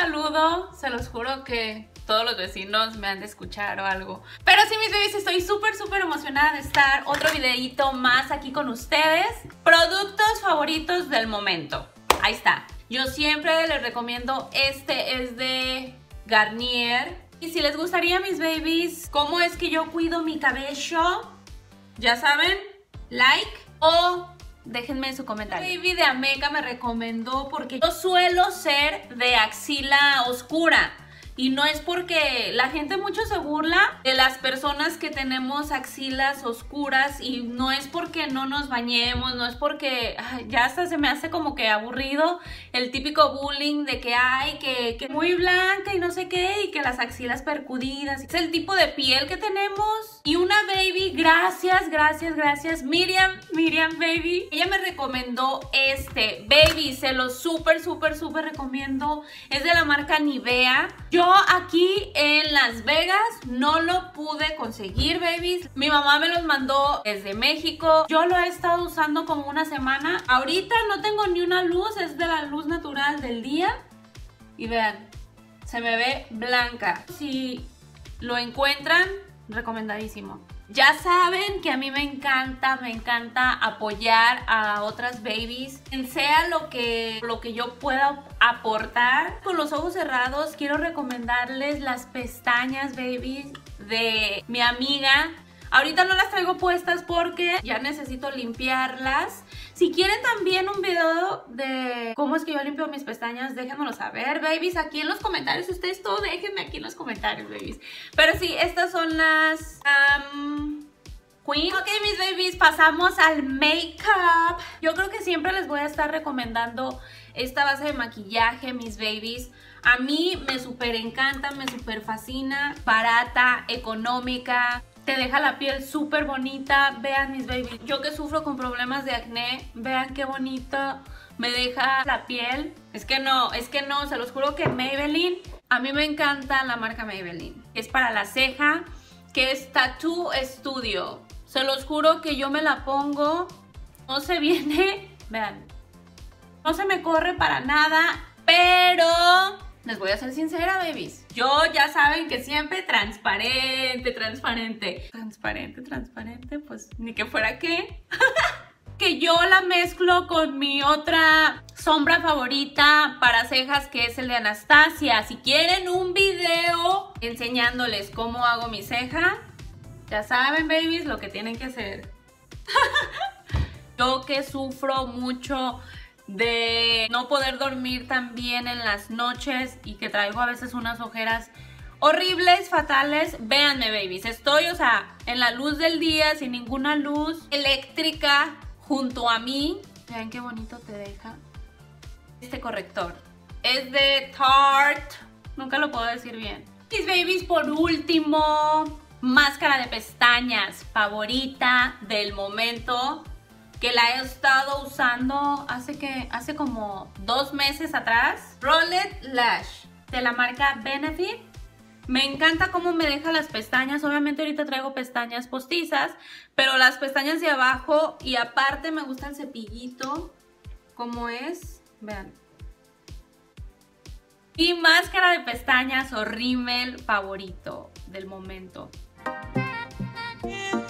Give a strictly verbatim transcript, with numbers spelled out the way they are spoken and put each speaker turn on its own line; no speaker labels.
saludo, se los juro que todos los vecinos me han de escuchar o algo. Pero sí, mis babies, estoy súper, súper emocionada de estar otro videito más aquí con ustedes. Productos favoritos del momento. Ahí está. Yo siempre les recomiendo, este es de Garnier. Y si les gustaría, mis babies, cómo es que yo cuido mi cabello, ya saben, like o déjenme su comentario. El baby de Ameca me recomendó porque yo suelo ser de axila oscura. Y no es porque la gente mucho se burla de las personas que tenemos axilas oscuras y no es porque no nos bañemos, no es porque ay, ya hasta se me hace como que aburrido el típico bullying de que hay que, que muy blanca y no sé qué y que las axilas percudidas. Es el tipo de piel que tenemos. Y una baby, gracias, gracias, gracias, Miriam, Miriam baby. Ella me recomendó este, baby, se lo súper, súper, súper recomiendo. Es de la marca Nivea. Yo aquí en Las Vegas no lo pude conseguir, babies. Mi mamá me los mandó desde México. Yo lo he estado usando como una semana. Ahorita no tengo ni una luz, es de la luz natural del día. Y vean, se me ve blanca. Si lo encuentran, recomendadísimo. Ya saben que a mí me encanta, me encanta apoyar a otras babies, sea lo que, lo que yo pueda aportar. Con los ojos cerrados quiero recomendarles las pestañas, babies, de mi amiga. Ahorita no las traigo puestas porque ya necesito limpiarlas. Si quieren también un video de cómo es que yo limpio mis pestañas, déjenmelo saber, babies, aquí en los comentarios. Ustedes todo déjenme aquí en los comentarios, babies. Pero sí, estas son las um, Queen. Ok, mis babies, pasamos al make-up. Yo creo que siempre les voy a estar recomendando esta base de maquillaje, mis babies. A mí me súper encanta, me súper fascina. Barata, económica. Te deja la piel súper bonita. Vean, mis babies, yo que sufro con problemas de acné, vean qué bonito me deja la piel. Es que no, es que no, se los juro que Maybelline, a mí me encanta la marca Maybelline. Es para la ceja, que es Tattoo Studio. Se los juro que yo me la pongo, no se viene, vean, no se me corre para nada, pero les voy a ser sincera, babies. Yo ya saben que siempre transparente, transparente. Transparente, transparente, pues ni que fuera qué. Que yo la mezclo con mi otra sombra favorita para cejas, que es el de Anastasia. Si quieren un video enseñándoles cómo hago mi ceja, ya saben, babies, lo que tienen que hacer. Yo que sufro mucho de no poder dormir tan bien en las noches y que traigo a veces unas ojeras horribles, fatales, véanme, babies, estoy, o sea, en la luz del día, sin ninguna luz eléctrica junto a mí. Vean qué bonito te deja este corrector. Es de Tarte, nunca lo puedo decir bien. Mis babies, por último, máscara de pestañas favorita del momento, que la he estado usando hace que hace como dos meses atrás. Rolled Lash de la marca Benefit. Me encanta cómo me deja las pestañas. Obviamente ahorita traigo pestañas postizas, pero las pestañas de abajo, y aparte me gusta el cepillito como es, vean. Y máscara de pestañas o rímel favorito del momento.